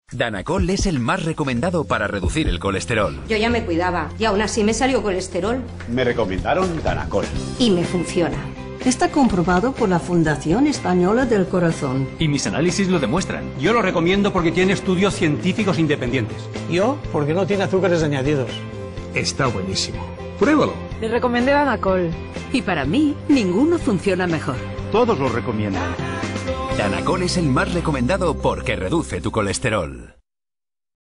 Danacol es el más recomendado para reducir el colesterol. Yo ya me cuidaba y aún así me salió colesterol. Me recomendaron Danacol. Y me funciona. Está comprobado por la Fundación Española del Corazón. Y mis análisis lo demuestran. Yo lo recomiendo porque tiene estudios científicos independientes. Yo, porque no tiene azúcares añadidos. Está buenísimo. Pruébalo. Le recomendé Danacol. Y para mí, ninguno funciona mejor. Todos lo recomiendan. Danacol es el más recomendado porque reduce tu colesterol.